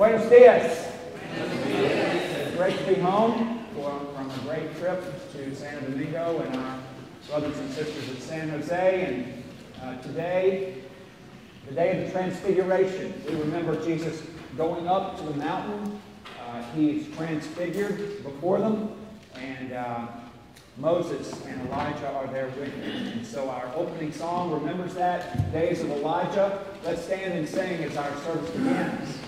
Buenos dias. It's great to be home from a great trip to Santo Domingo and our brothers and sisters at San Jose. And today, the day of the Transfiguration, we remember Jesus going up to the mountain. He's transfigured before them, and Moses and Elijah are there with him. And so our opening song remembers that, Days of Elijah. Let's stand and sing as our service begins.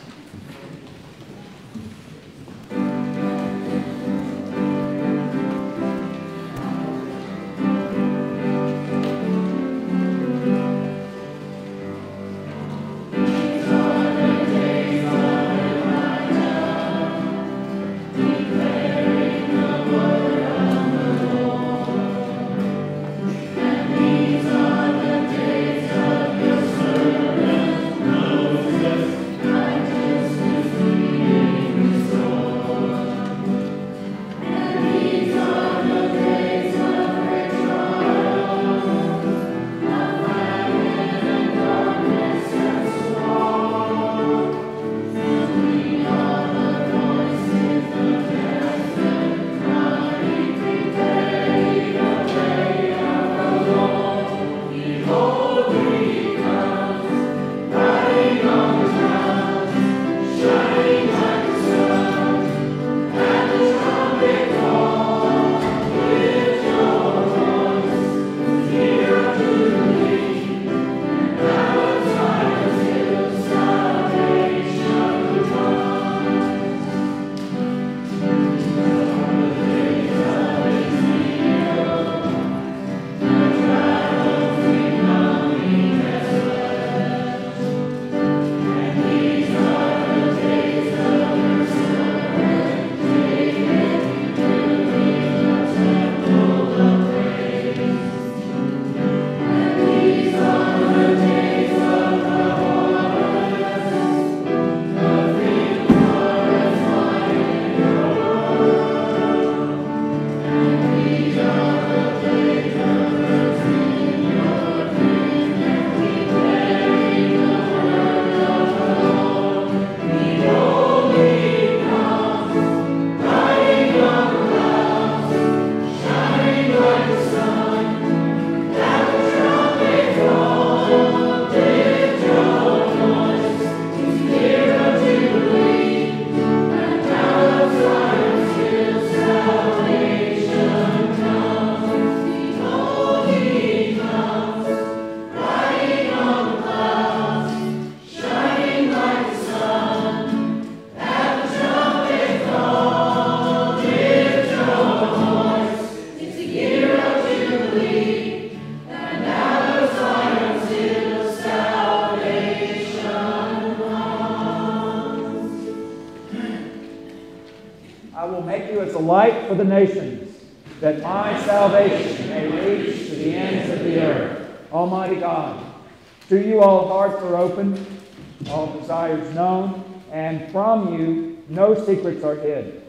For the nations, that my salvation may reach to the ends of the earth. Almighty God, to you all hearts are open, all desires known, and from you no secrets are hid.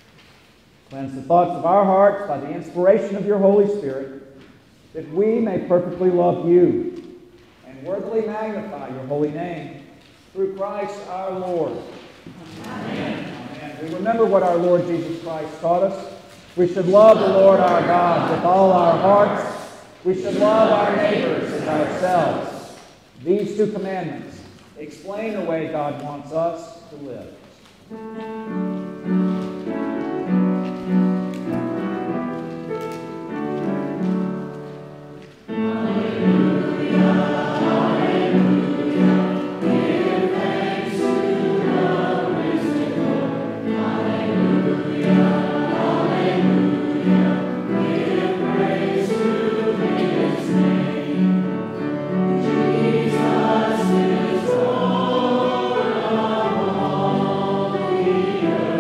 Cleanse the thoughts of our hearts by the inspiration of your Holy Spirit, that we may perfectly love you and worthily magnify your holy name, through Christ our Lord. Amen. We remember what our Lord Jesus Christ taught us. We should love the Lord our God with all our hearts. We should love our neighbors as ourselves. These two commandments explain the way God wants us to live. Jesus is Lord of all the earth.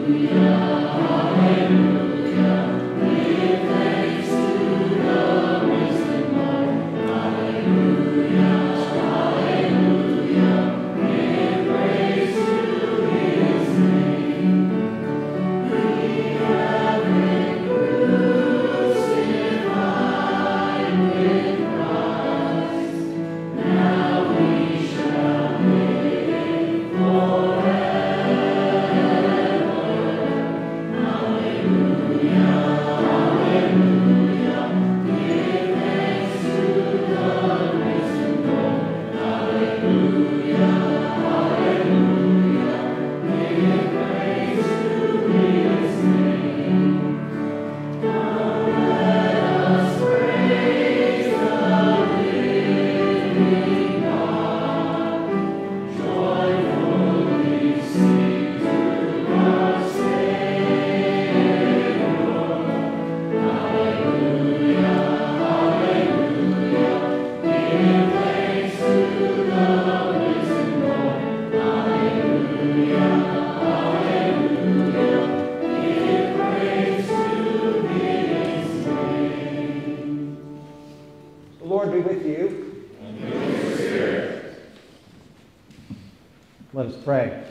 Let us pray.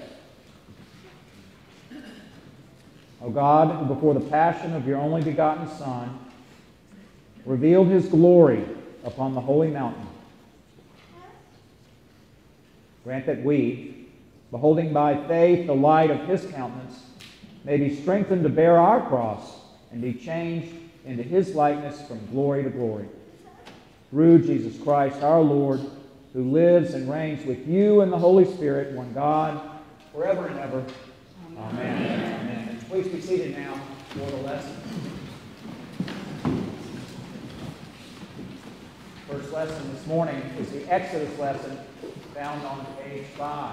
O God, who before the passion of your only begotten Son revealed his glory upon the holy mountain, grant that we, beholding by faith the light of his countenance, may be strengthened to bear our cross and be changed into his likeness from glory to glory. Through Jesus Christ our Lord, who lives and reigns with you and the Holy Spirit, one God, forever and ever. Amen. Amen. Please be seated now for the lesson. First lesson this morning is the Exodus lesson found on page 5.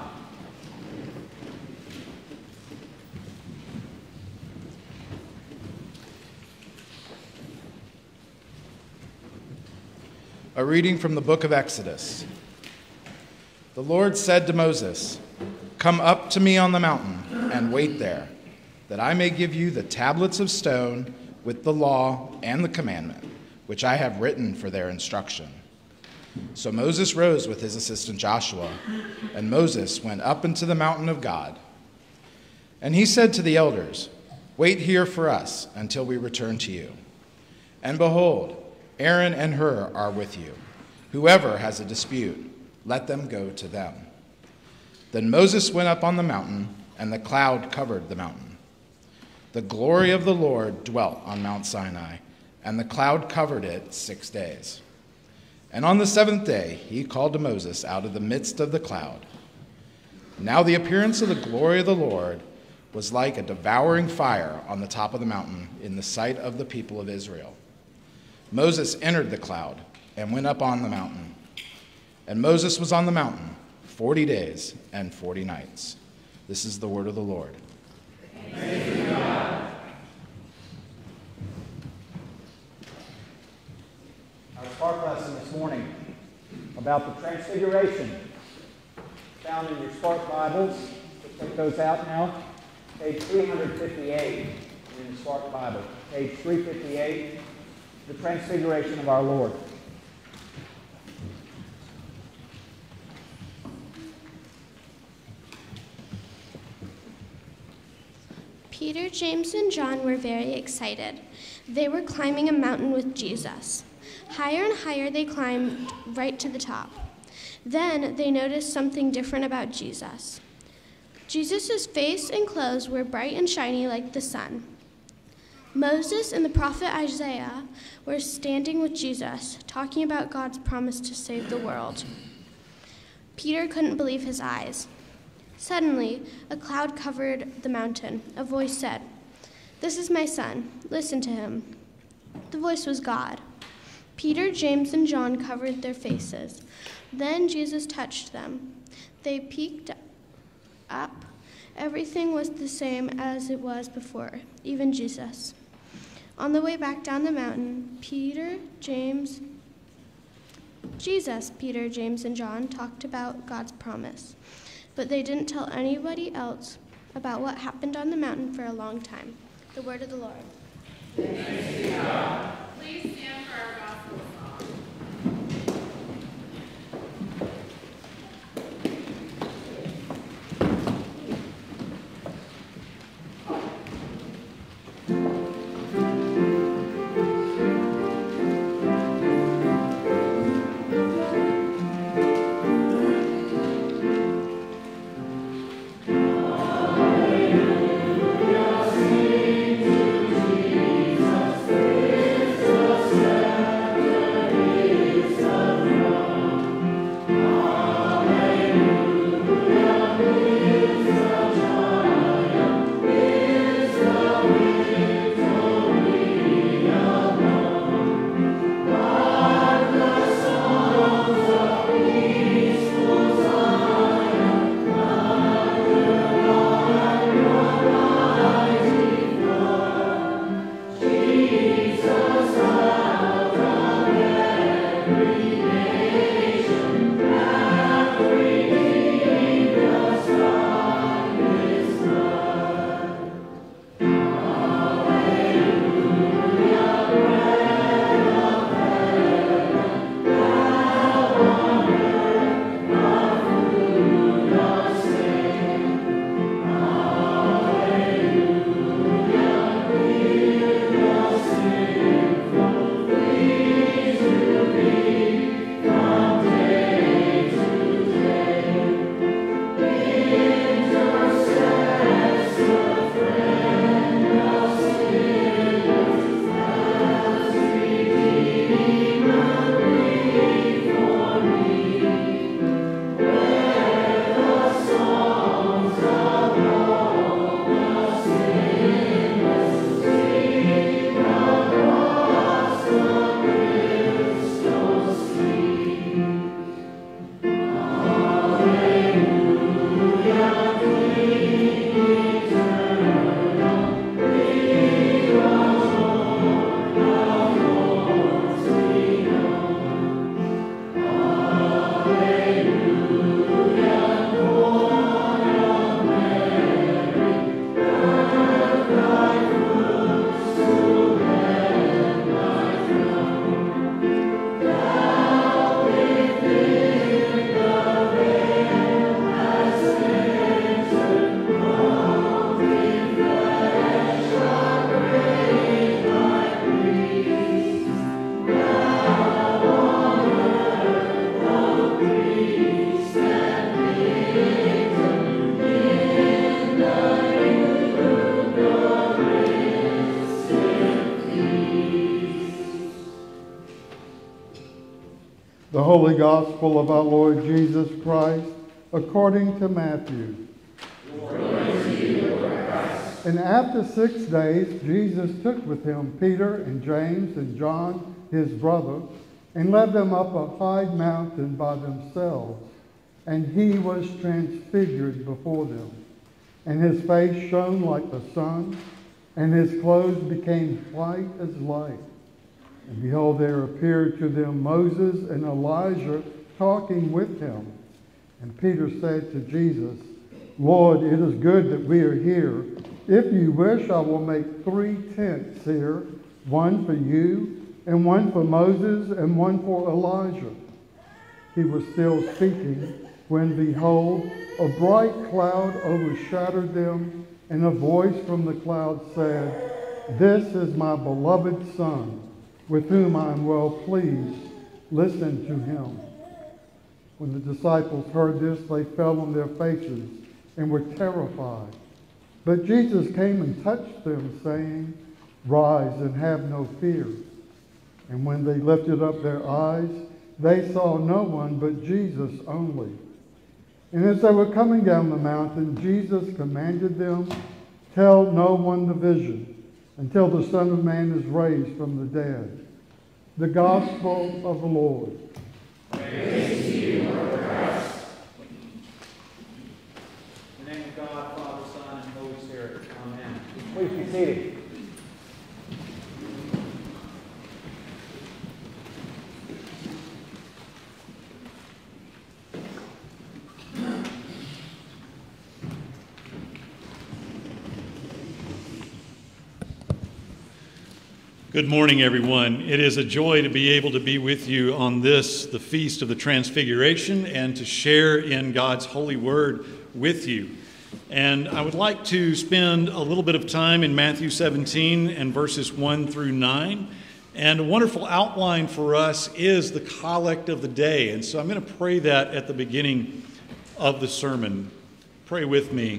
A reading from the book of Exodus. The Lord said to Moses, "Come up to me on the mountain and wait there, that I may give you the tablets of stone with the law and the commandment, which I have written for their instruction." So Moses rose with his assistant Joshua, and Moses went up into the mountain of God. And he said to the elders, "Wait here for us until we return to you. And behold, Aaron and Hur are with you. Whoever has a dispute, let them go to them." Then Moses went up on the mountain, and the cloud covered the mountain. The glory of the Lord dwelt on Mount Sinai, and the cloud covered it 6 days. And on the 7th day he called to Moses out of the midst of the cloud. Now the appearance of the glory of the Lord was like a devouring fire on the top of the mountain in the sight of the people of Israel. Moses entered the cloud and went up on the mountain. And Moses was on the mountain 40 days and 40 nights. This is the word of the Lord. Thanks be to God. Our Spark lesson this morning about the Transfiguration, found in your Spark Bibles. Let's take those out now. Page 358 in the Spark Bible. Page 358, the Transfiguration of our Lord. Peter, James, and John were very excited. They were climbing a mountain with Jesus. Higher and higher they climbed right to the top. Then they noticed something different about Jesus. Jesus' face and clothes were bright and shiny like the sun. Moses and the prophet Isaiah were standing with Jesus, talking about God's promise to save the world. Peter couldn't believe his eyes. Suddenly, a cloud covered the mountain. A voice said, "This is my son. Listen to him." The voice was God. Peter, James, and John covered their faces. Then Jesus touched them. They peeked up. Everything was the same as it was before, even Jesus. On the way back down the mountain, Peter, James, and John talked about God's promise. But they didn't tell anybody else about what happened on the mountain for a long time. The word of the Lord. Thanks be to God. Please stand for our gospel song. The Holy Gospel of our Lord Jesus Christ according to Matthew. Glory to you, Lord Christ. And after 6 days, Jesus took with him Peter and James and John, his brother, and led them up a high mountain by themselves. And he was transfigured before them. And his face shone like the sun, and his clothes became white as light. And behold, there appeared to them Moses and Elijah talking with him. And Peter said to Jesus, Lord, it is good that we are here. If you wish, I will make 3 tents here, one for you, and one for Moses, and one for Elijah. He was still speaking when, behold, a bright cloud overshadowed them, and a voice from the cloud said, This is my beloved Son, with whom I am well pleased. Listen to him. When the disciples heard this, they fell on their faces and were terrified. But Jesus came and touched them, saying, Rise and have no fear. And when they lifted up their eyes, they saw no one but Jesus only. And as they were coming down the mountain, Jesus commanded them, Tell no one the vision, until the Son of Man is raised from the dead. The Gospel of the Lord. Praise to you, Lord Christ. In the name of God, Father, Son, and Holy Spirit. Amen. Please be seated. Good morning, everyone. It is a joy to be able to be with you on this, the Feast of the Transfiguration, and to share in God's holy word with you. And I would like to spend a little bit of time in Matthew 17 and verses 1 through 9. And a wonderful outline for us is the collect of the day. And so I'm going to pray that at the beginning of the sermon. Pray with me.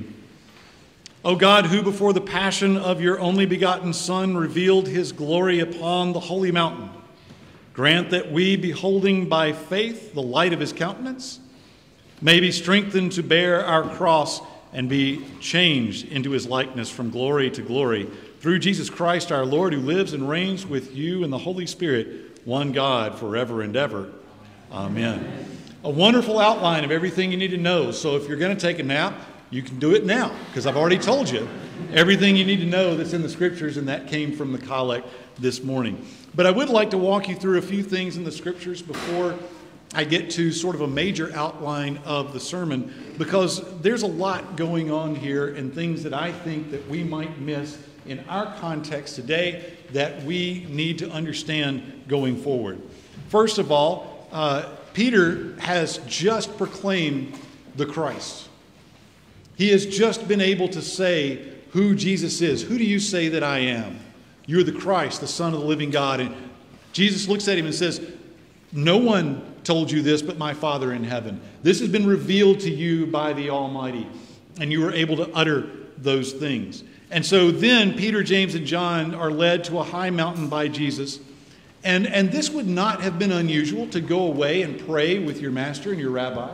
O God, who before the passion of your only begotten Son revealed his glory upon the holy mountain, grant that we, beholding by faith the light of his countenance, may be strengthened to bear our cross and be changed into his likeness from glory to glory, through Jesus Christ our Lord, who lives and reigns with you in the Holy Spirit, one God, forever and ever. Amen. A wonderful outline of everything you need to know. So if you're going to take a nap, you can do it now, because I've already told you everything you need to know that's in the Scriptures, and that came from the collect this morning. But I would like to walk you through a few things in the Scriptures before I get to sort of a major outline of the sermon, because there's a lot going on here and things that I think that we might miss in our context today that we need to understand going forward. First of all, Peter has just proclaimed the Christ. He has just been able to say who Jesus is. Who do you say that I am? You're the Christ, the Son of the living God. And Jesus looks at him and says, no one told you this but my Father in heaven. This has been revealed to you by the Almighty, and you were able to utter those things. And so then Peter, James, and John are led to a high mountain by Jesus. And this would not have been unusual to go away and pray with your master and your rabbi.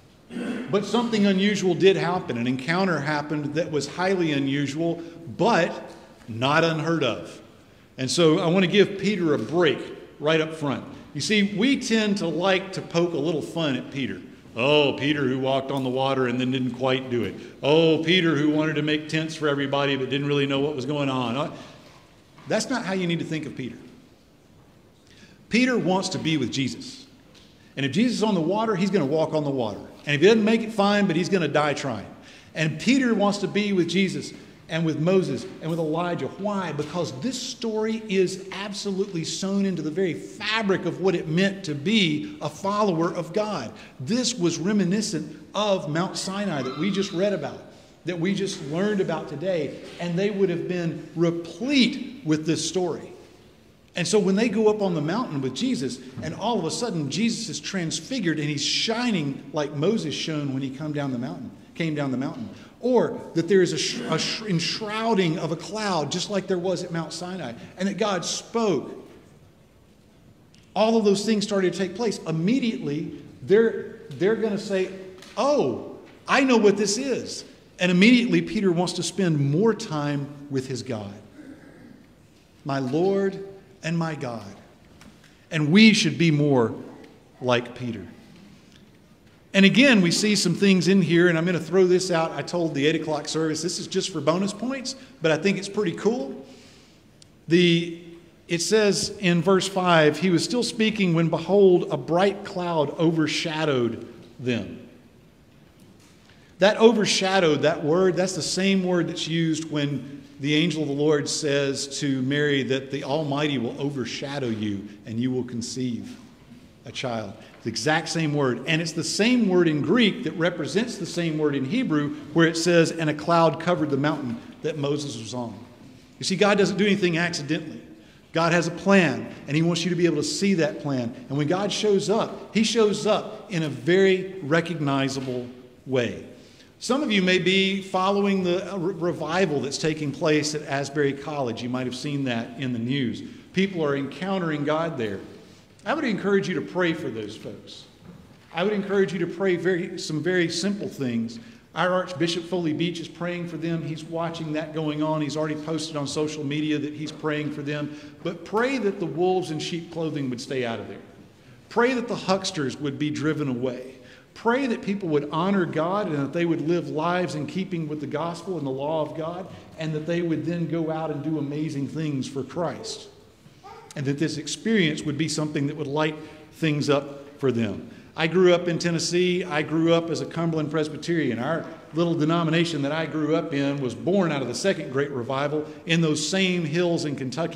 But something unusual did happen. An encounter happened that was highly unusual, but not unheard of. And so I want to give Peter a break right up front. You see, we tend to like to poke a little fun at Peter. Oh, Peter who walked on the water and then didn't quite do it. Oh, Peter who wanted to make tents for everybody but didn't really know what was going on. That's not how you need to think of Peter. Peter wants to be with Jesus. And if Jesus is on the water, he's going to walk on the water. And if he doesn't make it, fine, but he's going to die trying. And Peter wants to be with Jesus and with Moses and with Elijah. Why? Because this story is absolutely sewn into the very fabric of what it meant to be a follower of God. This was reminiscent of Mount Sinai that we just read about, that we just learned about today. And they would have been replete with this story. And so when they go up on the mountain with Jesus, and all of a sudden Jesus is transfigured and he's shining like Moses shone when he came down the mountain. Or that there is a enshrouding of a cloud, just like there was at Mount Sinai, and that God spoke. All of those things started to take place. Immediately, they're going to say, oh, I know what this is. And immediately Peter wants to spend more time with his God. My Lord and my God. And we should be more like Peter. And again, we see some things in here, and I'm going to throw this out. I told the 8 o'clock service, this is just for bonus points, but I think it's pretty cool. It says in verse 5, he was still speaking when, behold, a bright cloud overshadowed them. That overshadowed, that word, that's the same word that's used when the angel of the Lord says to Mary that the Almighty will overshadow you and you will conceive a child. The exact same word. And it's the same word in Greek that represents the same word in Hebrew where it says, and a cloud covered the mountain that Moses was on. You see, God doesn't do anything accidentally. God has a plan, and he wants you to be able to see that plan. And when God shows up, he shows up in a very recognizable way. Some of you may be following the revival that's taking place at Asbury College. You might have seen that in the news. People are encountering God there. I would encourage you to pray for those folks. I would encourage you to pray some very simple things. Our Archbishop Foley Beach is praying for them. He's watching that going on. He's already posted on social media that he's praying for them. But pray that the wolves in sheep clothing would stay out of there. Pray that the hucksters would be driven away. Pray that people would honor God and that they would live lives in keeping with the gospel and the law of God, and that they would then go out and do amazing things for Christ. And that this experience would be something that would light things up for them. I grew up in Tennessee. I grew up as a Cumberland Presbyterian. Our little denomination that I grew up in was born out of the Second Great Revival in those same hills in Kentucky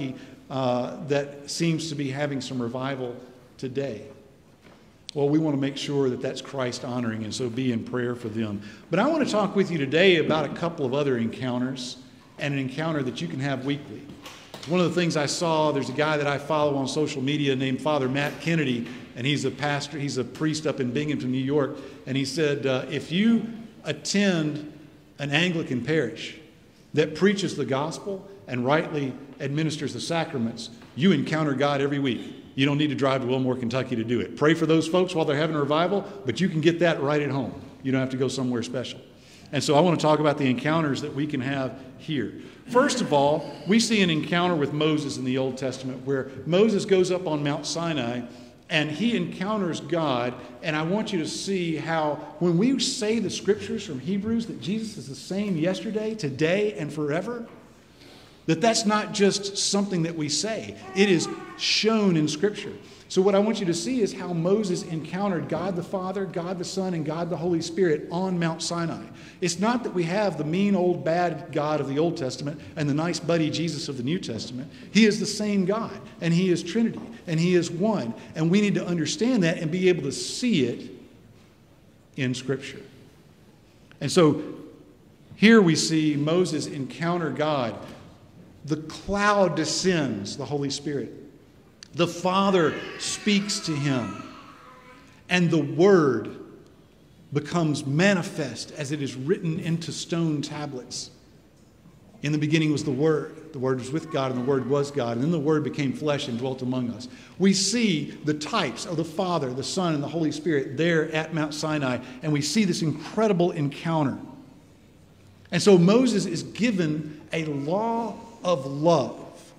that seems to be having some revival today. Well, we want to make sure that that's Christ honoring, and so be in prayer for them. But I want to talk with you today about a couple of other encounters, and an encounter that you can have weekly. One of the things I saw, there's a guy that I follow on social media named Father Matt Kennedy, and he's a pastor, he's a priest up in Binghamton, New York, and he said, if you attend an Anglican parish that preaches the gospel and rightly administers the sacraments, you encounter God every week. You don't need to drive to Wilmore, Kentucky to do it. Pray for those folks while they're having a revival, but you can get that right at home. You don't have to go somewhere special. And so I want to talk about the encounters that we can have here. First of all, we see an encounter with Moses in the Old Testament where Moses goes up on Mount Sinai and he encounters God. And I want you to see how when we say the scriptures from Hebrews that Jesus is the same yesterday, today, and forever, that's not just something that we say. It is shown in Scripture. So what I want you to see is how Moses encountered God the Father, God the Son, and God the Holy Spirit on Mount Sinai. It's not that we have the mean old bad God of the Old Testament and the nice buddy Jesus of the New Testament. He is the same God, and He is Trinity, and He is one. And we need to understand that and be able to see it in Scripture. And so here we see Moses encounter God. The cloud descends, the Holy Spirit. The Father speaks to him. And the Word becomes manifest as it is written into stone tablets. In the beginning was the Word. The Word was with God, and the Word was God. And then the Word became flesh and dwelt among us. We see the types of the Father, the Son, and the Holy Spirit there at Mount Sinai. And we see this incredible encounter. And so Moses is given a law of love.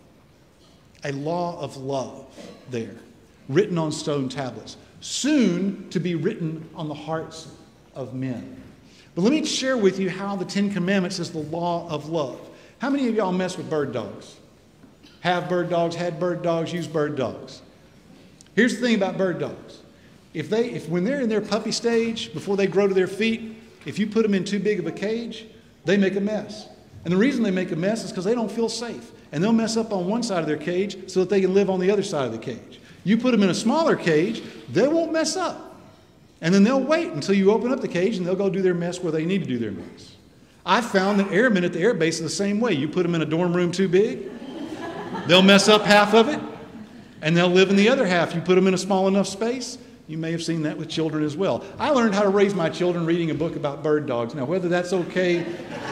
A law of love there, written on stone tablets, soon to be written on the hearts of men. But let me share with you how the Ten Commandments is the law of love. How many of y'all mess with bird dogs? Have bird dogs, had bird dogs, use bird dogs? Here's the thing about bird dogs. If when they're in their puppy stage, before they grow to their feet, if you put them in too big of a cage, they make a mess. And the reason they make a mess is because they don't feel safe. And they'll mess up on one side of their cage so that they can live on the other side of the cage. You put them in a smaller cage, they won't mess up. And then they'll wait until you open up the cage and they'll go do their mess where they need to do their mess. I've found that airmen at the air base are the same way. You put them in a dorm room too big, they'll mess up half of it, and they'll live in the other half. You put them in a small enough space. You may have seen that with children as well. I learned how to raise my children reading a book about bird dogs. Now, whether that's okay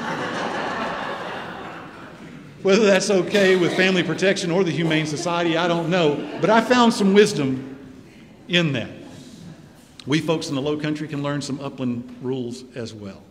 with Family Protection or the Humane Society, I don't know. But I found some wisdom in that. We folks in the low country can learn some upland rules as well.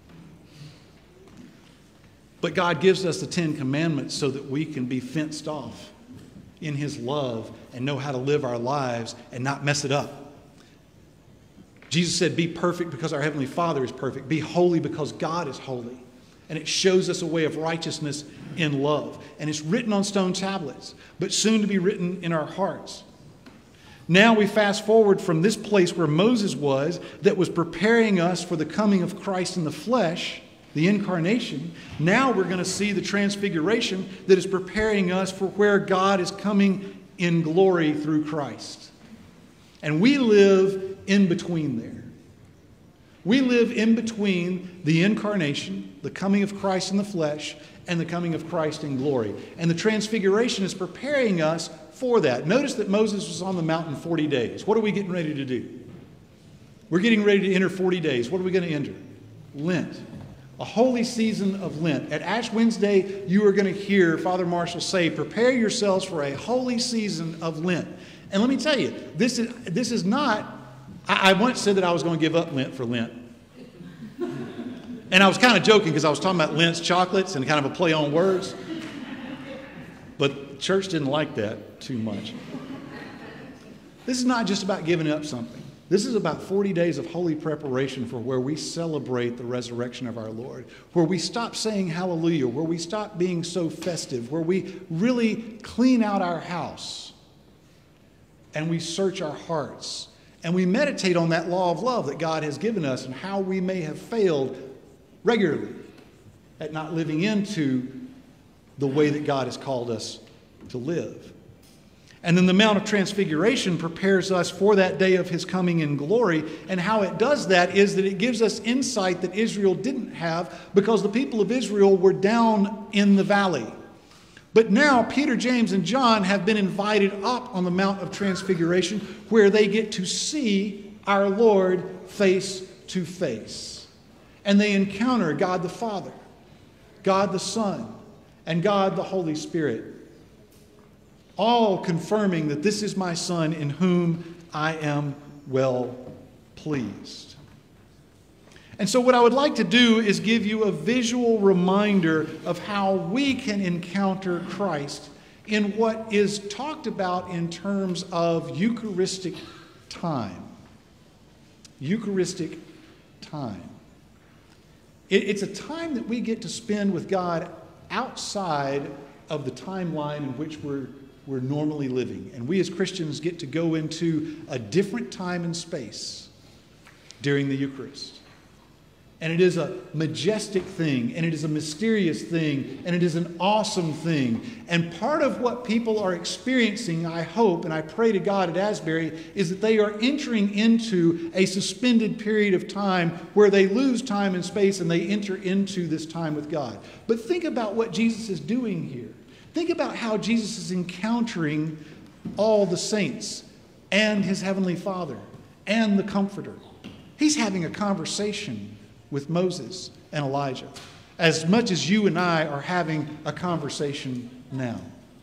But God gives us the Ten Commandments so that we can be fenced off in His love and know how to live our lives and not mess it up. Jesus said, be perfect because our Heavenly Father is perfect. Be holy because God is holy. And it shows us a way of righteousness in love. And it's written on stone tablets, but soon to be written in our hearts. Now we fast forward from this place where Moses was, that was preparing us for the coming of Christ in the flesh, the incarnation. Now we're going to see the transfiguration that is preparing us for where God is coming in glory through Christ. And we live in between there. We live in between the incarnation, the coming of Christ in the flesh, and the coming of Christ in glory. And the transfiguration is preparing us for that. Notice that Moses was on the mountain 40 days. What are we getting ready to do? We're getting ready to enter 40 days. What are we going to enter? Lent. A holy season of Lent. At Ash Wednesday, you are going to hear Father Marshall say, prepare yourselves for a holy season of Lent. And let me tell you, this is not... I once said that I was going to give up Lent for Lent. And I was kind of joking because I was talking about Lent's chocolates and kind of a play on words. But the church didn't like that too much. This is not just about giving up something. This is about 40 days of holy preparation for where we celebrate the resurrection of our Lord, where we stop saying hallelujah, where we stop being so festive, where we really clean out our house and we search our hearts. And we meditate on that law of love that God has given us and how we may have failed regularly at not living into the way that God has called us to live. And then the Mount of Transfiguration prepares us for that day of his coming in glory. And how it does that is that it gives us insight that Israel didn't have, because the people of Israel were down in the valley. But now Peter, James, and John have been invited up on the Mount of Transfiguration, where they get to see our Lord face to face. And they encounter God the Father, God the Son, and God the Holy Spirit, all confirming that this is my Son in whom I am well pleased. And so what I would like to do is give you a visual reminder of how we can encounter Christ in what is talked about in terms of Eucharistic time. Eucharistic time. It's a time that we get to spend with God outside of the timeline in which we're normally living. And we as Christians get to go into a different time and space during the Eucharist. And it is a majestic thing, and it is a mysterious thing, and it is an awesome thing. And part of what people are experiencing, I hope, and I pray to God at Asbury, is that they are entering into a suspended period of time where they lose time and space and they enter into this time with God. But think about what Jesus is doing here. Think about how Jesus is encountering all the saints and his heavenly Father and the Comforter. He's having a conversation with Moses and Elijah, as much as you and I are having a conversation now.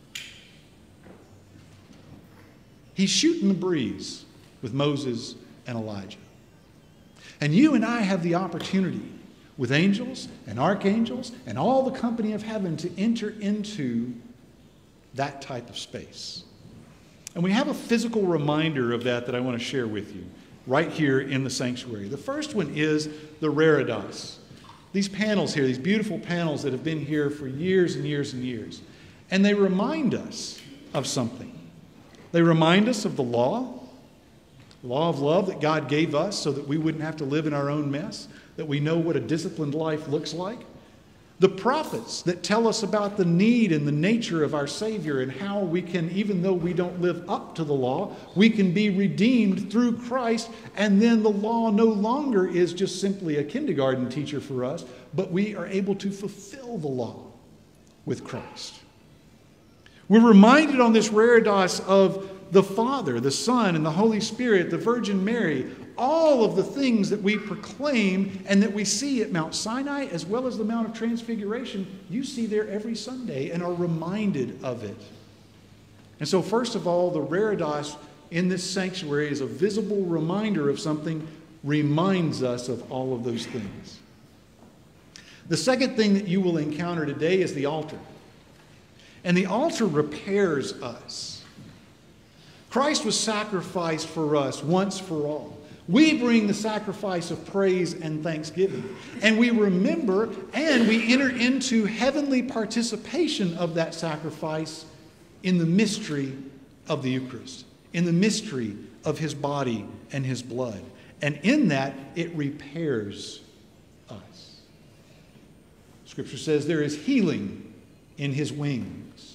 He's shooting the breeze with Moses and Elijah. And you and I have the opportunity, with angels and archangels and all the company of heaven, to enter into that type of space. And we have a physical reminder of that I want to share with you right here in the sanctuary. The first one is the reredos. These panels here, these beautiful panels that have been here for years and years and years. And they remind us of something. They remind us of the law of love that God gave us so that we wouldn't have to live in our own mess, that we know what a disciplined life looks like. The prophets that tell us about the need and the nature of our Savior and how we can, even though we don't live up to the law, we can be redeemed through Christ, and then the law no longer is just simply a kindergarten teacher for us, but we are able to fulfill the law with Christ. We're reminded on this reredos of the Father, the Son, and the Holy Spirit, the Virgin Mary, all of the things that we proclaim and that we see at Mount Sinai as well as the Mount of Transfiguration, you see there every Sunday and are reminded of it. And so first of all, the reredos in this sanctuary is a visible reminder of something, reminds us of all of those things. The second thing that you will encounter today is the altar. And the altar repairs us. Christ was sacrificed for us once for all. We bring the sacrifice of praise and thanksgiving. And we remember and we enter into heavenly participation of that sacrifice in the mystery of the Eucharist, in the mystery of his body and his blood. And in that, it repairs us. Scripture says there is healing in his wings.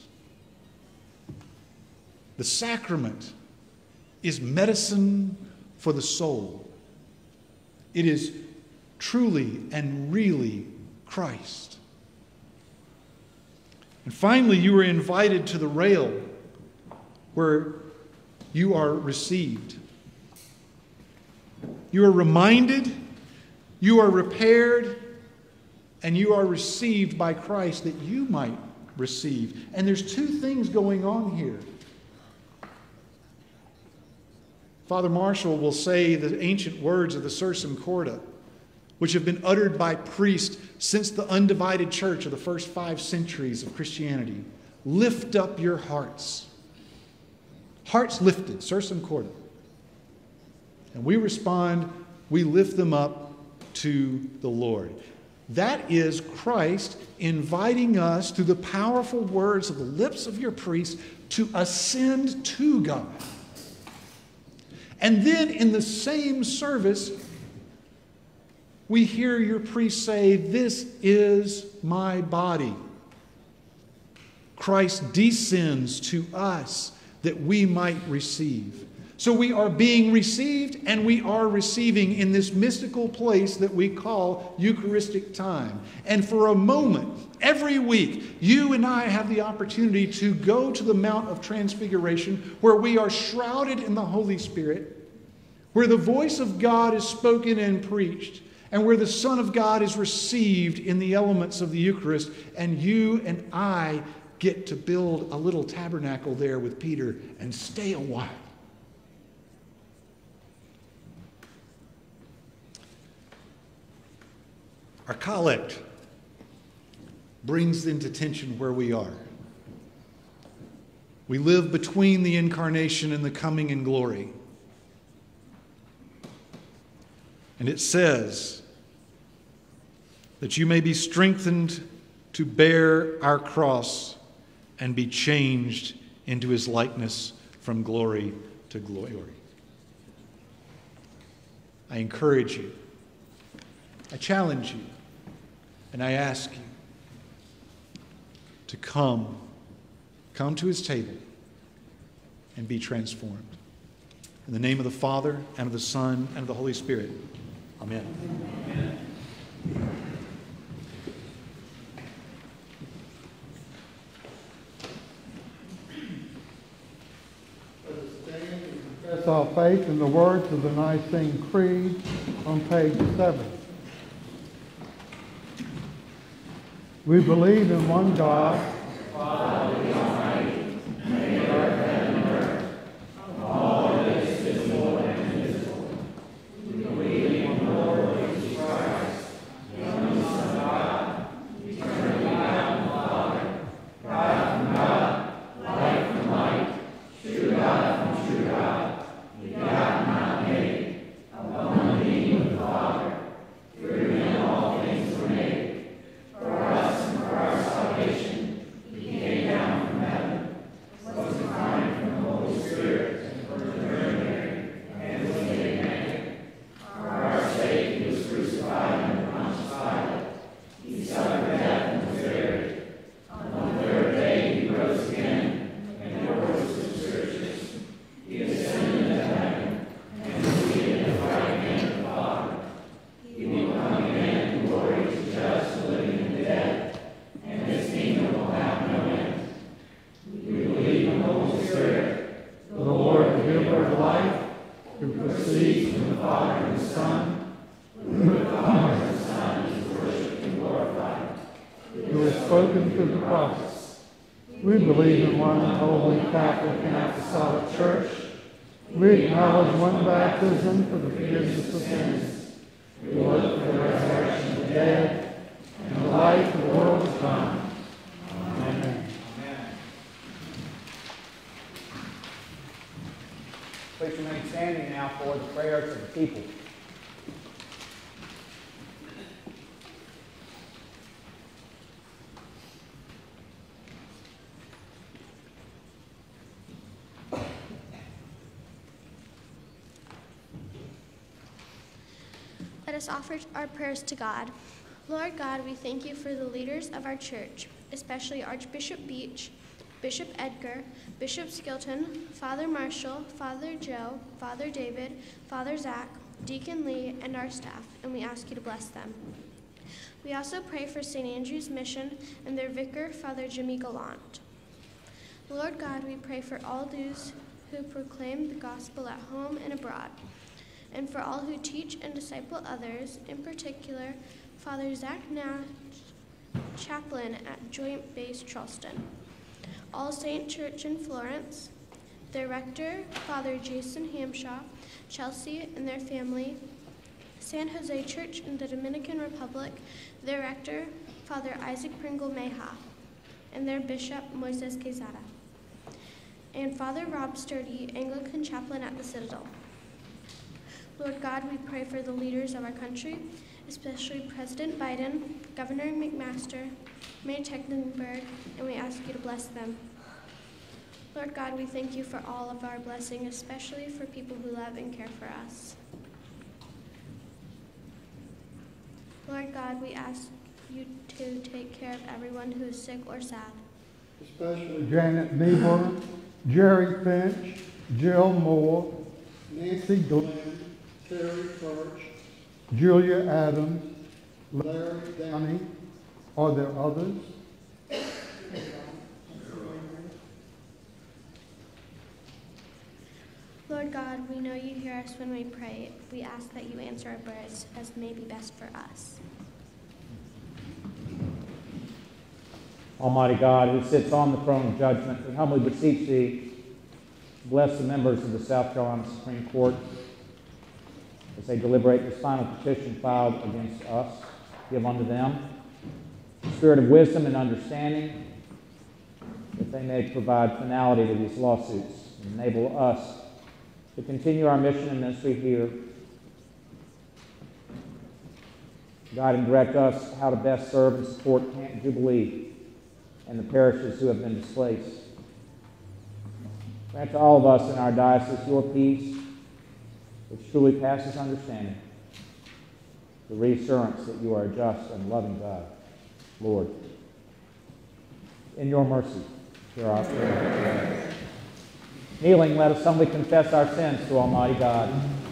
The sacrament is medicine for the soul. It is truly and really Christ. And finally, you are invited to the rail where you are received. You are reminded, you are repaired, and you are received by Christ that you might receive. And there's two things going on here. Father Marshall will say the ancient words of the Sursum Corda, which have been uttered by priests since the undivided church of the first 5 centuries of Christianity. Lift up your hearts. Hearts lifted, Sursum Corda. And we respond, we lift them up to the Lord. That is Christ inviting us through the powerful words of the lips of your priest to ascend to God. And then in the same service, we hear your priest say, "This is my body." Christ descends to us that we might receive. So we are being received and we are receiving in this mystical place that we call Eucharistic time. And for a moment, every week, you and I have the opportunity to go to the Mount of Transfiguration where we are shrouded in the Holy Spirit, where the voice of God is spoken and preached, and where the Son of God is received in the elements of the Eucharist, and you and I get to build a little tabernacle there with Peter and stay a while. Our collect brings into tension where we are. We live between the incarnation and the coming in glory. And it says that you may be strengthened to bear our cross and be changed into his likeness from glory to glory. I encourage you, I challenge you, and I ask you to come to his table and be transformed. In the name of the Father, and of the Son, and of the Holy Spirit. Amen. Amen. Let us stand and confess our faith in the words of the Nicene Creed on page 7. We believe in one God, Father, the Almighty, maker of heaven and earth, of all that is visible and invisible. We believe in the Lord Jesus Christ, the only Son of God, eternally begotten Father, God from God, light from light, true God from true God, begotten, not made, of one being with the Father. Through him all things were made. For us and for our salvation, he came down from heaven, was incarnate from the Holy Spirit, and from the Virgin Mary, and was made man. For our sake he was crucified under Pontius Pilate. He suffered death and was buried. On the third day he rose again, and according to the Scriptures, he ascended into heaven, and is seated at the right hand of the Father. He will come again in glory to judge the living and the dead, and his kingdom will have no end. We believe in the Holy Spirit, the Lord, the giver of life, who proceeds from the Father and the Son, who with the Father and the Son is worshipped and glorified, who has spoken through the prophets. We believe in one holy Catholic and Apostolic Church. We acknowledge one baptism for the forgiveness of sins. We look for the resurrection of the dead and the life of the world to come. Amen. Please remain standing now for the prayers of the people. Let us offer our prayers to God. Lord God, we thank you for the leaders of our church, especially Archbishop Beach, Bishop Edgar, Bishop Skilton, Father Marshall, Father Joe, Father David, Father Zach, Deacon Lee, and our staff, and we ask you to bless them. We also pray for St. Andrew's Mission and their vicar, Father Jimmy Gallant. Lord God, we pray for all those who proclaim the gospel at home and abroad, and for all who teach and disciple others, in particular, Father Zach Nash, chaplain at Joint Base Charleston, All Saint Church in Florence, their rector, Father Jason Hamshaw, Chelsea and their family, San Jose Church in the Dominican Republic, their rector, Father Isaac Pringle Meja, and their bishop, Moises Quezada, and Father Rob Sturdy, Anglican chaplain at the Citadel. Lord God, we pray for the leaders of our country, especially President Biden, Governor McMaster, Mayor Tecklenburg, and we ask you to bless them. Lord God, we thank you for all of our blessing, especially for people who love and care for us. Lord God, we ask you to take care of everyone who is sick or sad. especially Janet Meeburn, Jerry Finch, Jill Moore, Nancy Glenn, Terry Birch, Julia Adams, Larry Downey. Are there others? Lord God, we know you hear us when we pray. We ask that you answer our prayers as may be best for us. Almighty God, who sits on the throne of judgment, we humbly beseech thee, bless the members of the South Carolina Supreme Court as they deliberate this final petition filed against us. Give unto them the spirit of wisdom and understanding, that they may provide finality to these lawsuits and enable us to continue our mission and ministry here. Guide and direct us how to best serve and support Camp Jubilee and the parishes who have been displaced. Grant to all of us in our diocese your peace, which truly passes understanding, the reassurance that you are a just and loving God. Lord, in your mercy, hear our prayer. Kneeling, let us humbly confess our sins to Almighty God.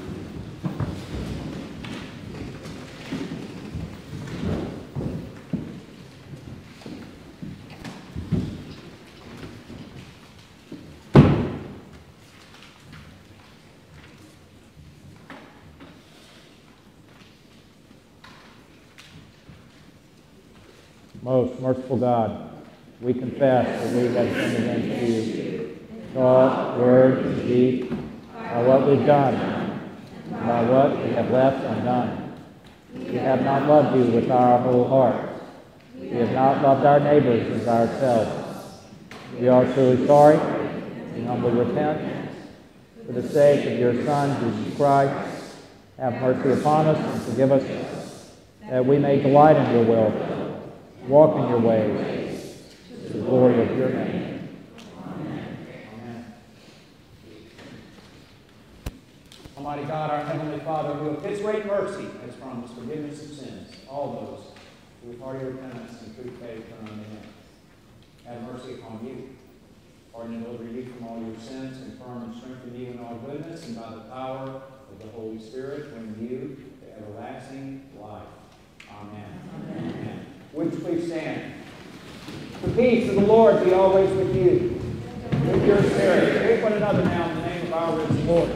Most merciful God, we confess that we have sinned against you, thought, word, and deed, by what we've done, and by what we have left undone. We have not loved you with our whole heart. We have not loved our neighbors as ourselves. We are truly sorry. We humbly repent. For the sake of your Son, Jesus Christ, have mercy upon us and forgive us, that we may delight in your will, walk in your ways, to the glory of your name. Amen. Almighty God, our Heavenly Father, who of his great mercy has promised forgiveness of sins, all those who with hearty repentance and true faith turn unto him. Have mercy upon you, pardon and deliver you from all your sins, confirm and strengthen you in all goodness, and by the power of the Holy Spirit bring you to everlasting life. Amen. Amen. Would you please stand? The peace of the Lord be always with you. With your spirit. Greet one another now in the name of our risen Lord.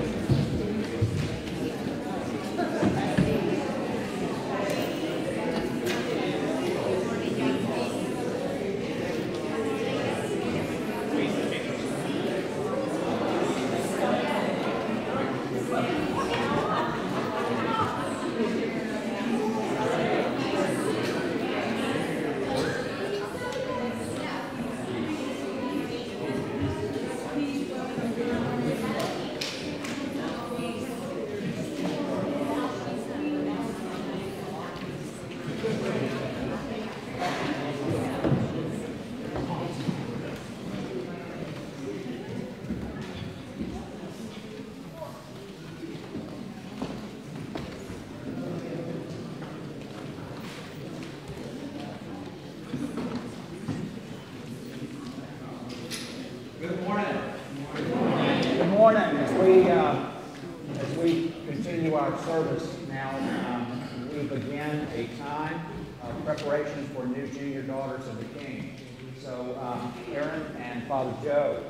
As we continue our service now, we begin a time of preparation for new junior daughters of the King. So, Aaron and Father Joe.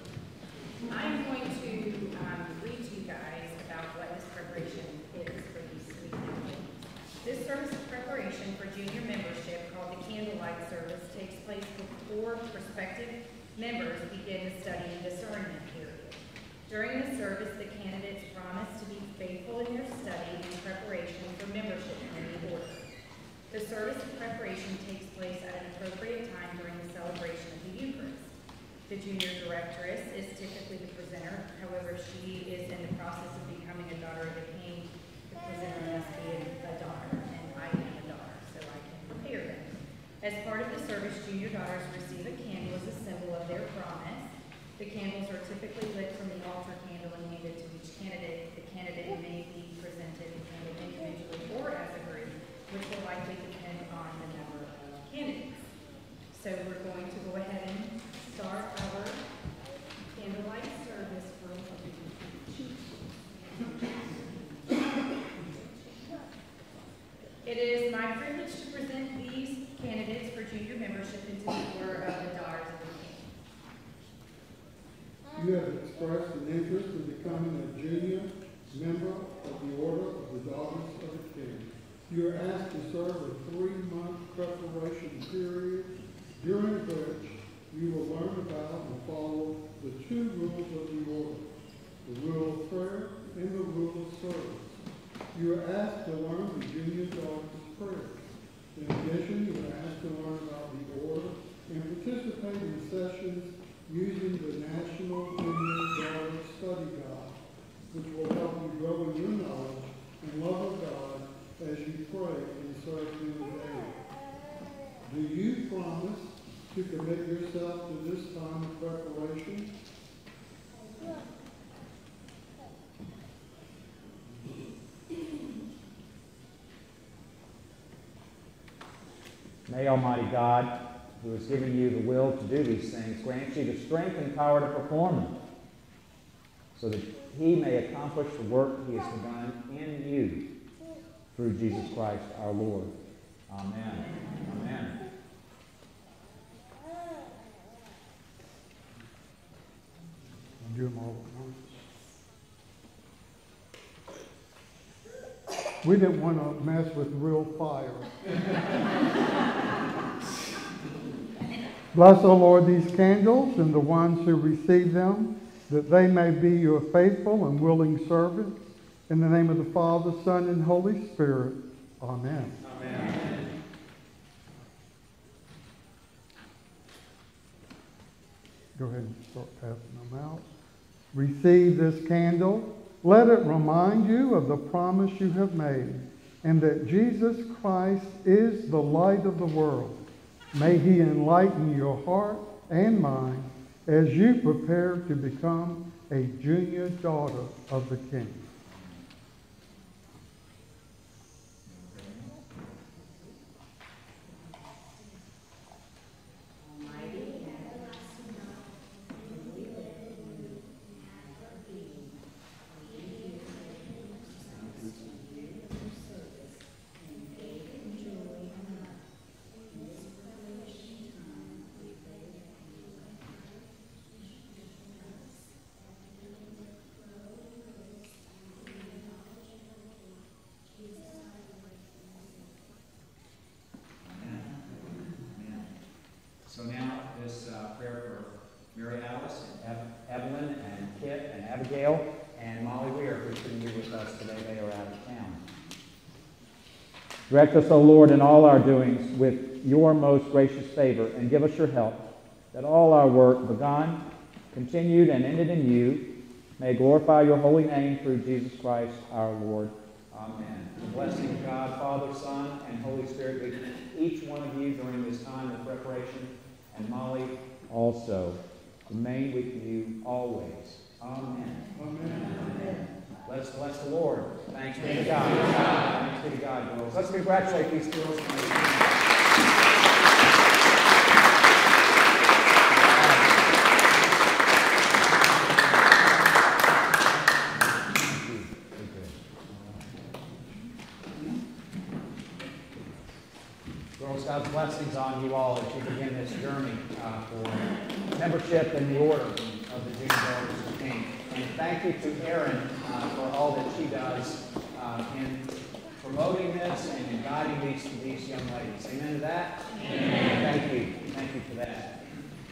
I'm going to read to you guys about what this preparation is for these sweet families. This service of preparation for junior membership, called the Candlelight Service, takes place before prospective members begin the study and discernment period. During the service, the candidates promise to be faithful in their study and preparation for membership in the order. The service of preparation takes place at an appropriate time during the celebration of the Eucharist. The junior directress is typically the presenter. However, if she is in the process of becoming a daughter of the King, the presenter must be a daughter, and I am a daughter, so I can prepare them. As part of the service, junior daughters receive a candle as a symbol of their promise. The candles are typically lit from the altar candle and handed to each candidate. The candidate may be presented individually or as a group, which will likely depend on the number of candidates. So we're going to go ahead and expressed an interest in becoming a junior member of the Order of the Daughters of the King. You are asked to serve a 3-month preparation period during which you will learn about and follow the 2 rules of the order, the rule of prayer and the rule of service. You are asked to learn the junior daughters' prayer. In addition, you are asked to learn about the order and participate in sessions using the National Junior Daughters Study Guide, which will help you grow in your knowledge and love of God as you pray and serve Him daily. Do you promise to commit yourself to this time of preparation? May Almighty God, who has given you the will to do these things, grant you the strength and power to perform them, so that He may accomplish the work He has begun in you through Jesus Christ our Lord. Amen. Amen. Do them all at once. We didn't want to mess with real fire. Bless, O Lord, these candles and the ones who receive them, that they may be your faithful and willing servants. In the name of the Father, Son, and Holy Spirit. Amen. Amen. Go ahead and start passing them out. Receive this candle. Let it remind you of the promise you have made, and that Jesus Christ is the light of the world. May He enlighten your heart and mind as you prepare to become a junior daughter of the King. So now this prayer for Mary Alice and Evelyn and Kit and Abigail and Molly Weir, who couldn't be with us today. They are out of town. Direct us, O Lord, in all our doings with your most gracious favor, and give us your help, that all our work begun, continued, and ended in you may glorify your holy name through Jesus Christ our Lord. Amen. The blessing of God, Father, Son, and Holy Spirit be with each one of you during this time of preparation, and Molly also. Remain with you always. Amen. Amen. Let's bless the Lord. Thanks be to God. Thanks be to God, girls. Let's congratulate these girls. Girls, God's blessings on you all as you begin this journey for membership in the order of the Junior Daughters of the King. And thank you to Erin for all that she does in promoting this and in guiding these young ladies. Amen to that? Amen. Thank you. Thank you for that.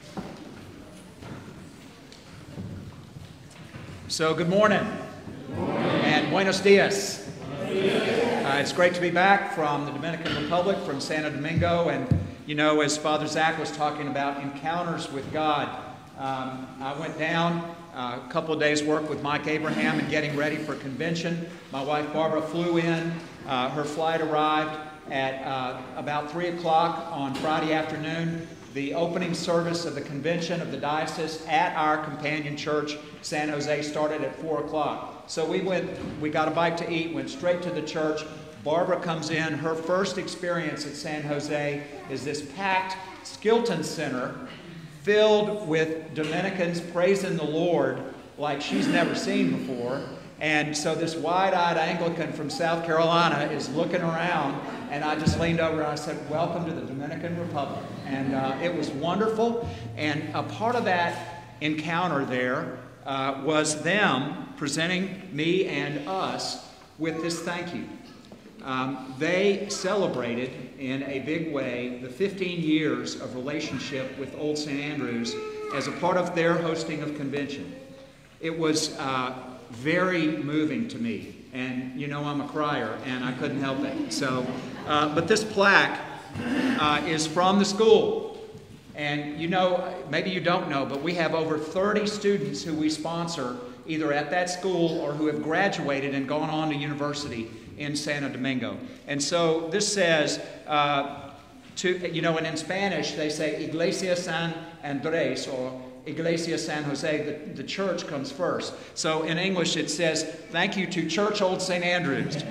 So good morning. And buenos dias. It's great to be back from the Dominican Republic, from Santo Domingo. And, you know, as Father Zach was talking about encounters with God, I went down a couple of days' work with Mike Abraham and getting ready for convention. My wife Barbara flew in. Her flight arrived at about 3 o'clock on Friday afternoon. The opening service of the convention of the diocese at our companion church, San Jose, started at 4 o'clock. So we got a bite to eat, went straight to the church. Barbara comes in. Her first experience at San Jose is this packed Skilton Center filled with Dominicans praising the Lord like she's never seen before. And so this wide-eyed Anglican from South Carolina is looking around, and I just leaned over and I said, "Welcome to the Dominican Republic." And it was wonderful. And a part of that encounter there was them presenting me and us with this thank you. They celebrated in a big way the 15 years of relationship with Old St. Andrews as a part of their hosting of convention. It was very moving to me, and you know I'm a crier, and I couldn't help it. So, but this plaque is from the school. And you know, maybe you don't know, but we have over 30 students who we sponsor either at that school or who have graduated and gone on to university in Santo Domingo. And so this says, and in Spanish they say Iglesia San Andrés or Iglesia San Jose, the church comes first. So in English it says, thank you to Church Old St. Andrews.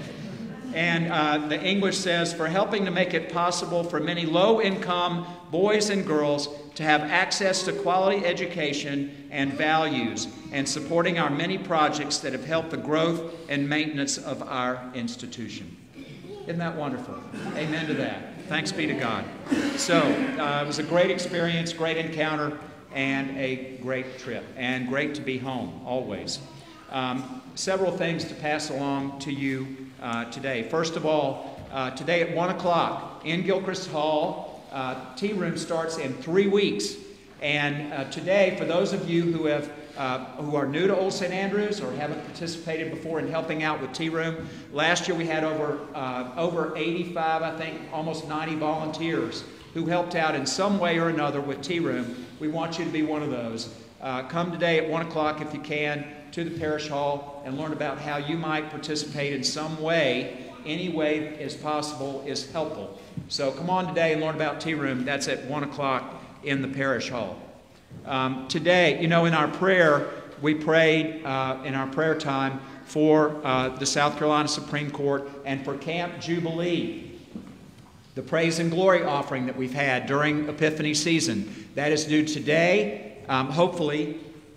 And the English says, for helping to make it possible for many low-income boys and girls to have access to quality education and values, and supporting our many projects that have helped the growth and maintenance of our institution. Isn't that wonderful? Amen to that. Thanks be to God. So it was a great experience, great encounter, and a great trip, and great to be home, always. Several things to pass along to you today. First of all, today at 1 o'clock in Gilchrist Hall, Tea Room starts in 3 weeks. And today, for those of you who are new to Old St. Andrews or haven't participated before in helping out with Tea Room, last year we had over 85, I think, almost 90 volunteers who helped out in some way or another with Tea Room. We want you to be one of those. Come today at 1 o'clock if you can to the parish hall and learn about how you might participate in some way. Any way as possible is helpful. So come on today and learn about Tea Room. That's at 1 o'clock in the parish hall. Today, in our prayer, we prayed in our prayer time for the South Carolina Supreme Court and for Camp Jubilee, the praise and glory offering that we've had during Epiphany season. That is due today. Hopefully,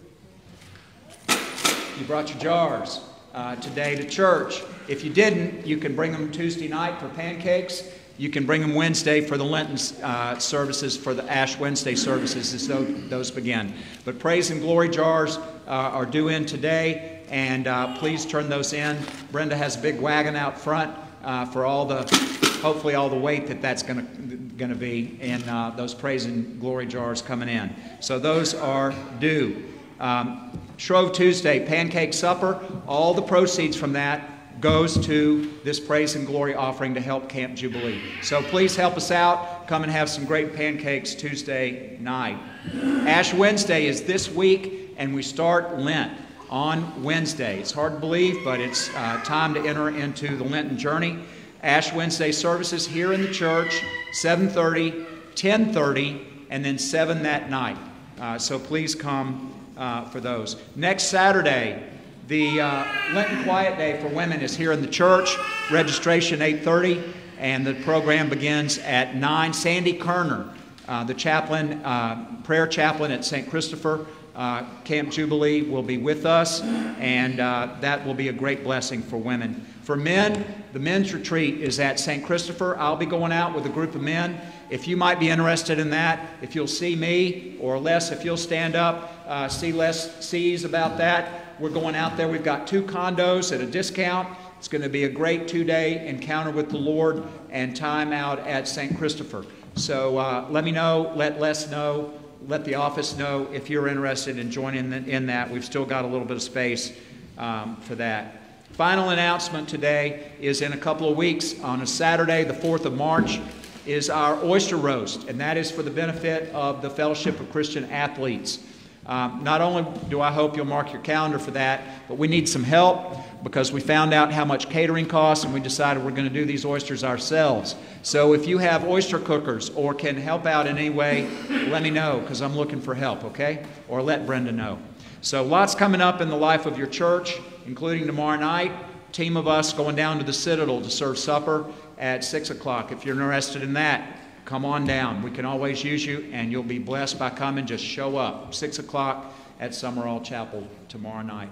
you brought your jars today to church. If you didn't, you can bring them Tuesday night for pancakes. You can bring them Wednesday for the Lenten services, for the Ash Wednesday services as those begin. But praise and glory jars are due in today, and please turn those in. Brenda has a big wagon out front for hopefully all the weight that's going to be in those praise and glory jars coming in. So those are due. Shrove Tuesday, pancake supper, all the proceeds from that goes to this praise and glory offering to help Camp Jubilee. So please help us out. Come and have some great pancakes Tuesday night. Ash Wednesday is this week, and we start Lent on Wednesday. It's hard to believe, but it's time to enter into the Lenten journey. Ash Wednesday services here in the church, 7:30, 10:30, and then 7 that night. So please come for those. Next Saturday, the Lenten Quiet Day for Women is here in the church. Registration 8:30, and the program begins at 9. Sandy Kerner, the chaplain, prayer chaplain at St. Christopher Camp Jubilee, will be with us, and that will be a great blessing for women. For men, the men's retreat is at St. Christopher. I'll be going out with a group of men. If you might be interested in that, if you'll see me, or Les, if you'll stand up, see Les sees about that. We're going out there. We've got 2 condos at a discount. It's going to be a great 2-day encounter with the Lord and time out at St. Christopher. So let me know, let Les know, let the office know if you're interested in joining in that. We've still got a little bit of space for that. Final announcement today is in a couple of weeks, on a Saturday, the 4th of March, is our oyster roast, and that is for the benefit of the Fellowship of Christian Athletes. Not only do I hope you'll mark your calendar for that, but we need some help because we found out how much catering costs, and we decided we're going to do these oysters ourselves. So if you have oyster cookers or can help out in any way, let me know, because I'm looking for help, okay? Or let Brenda know. So lots coming up in the life of your church, including tomorrow night. Team of us going down to the Citadel to serve supper at 6 o'clock. If you're interested in that, come on down. We can always use you, and you'll be blessed by coming. Just show up. 6 o'clock at Summerall Chapel tomorrow night.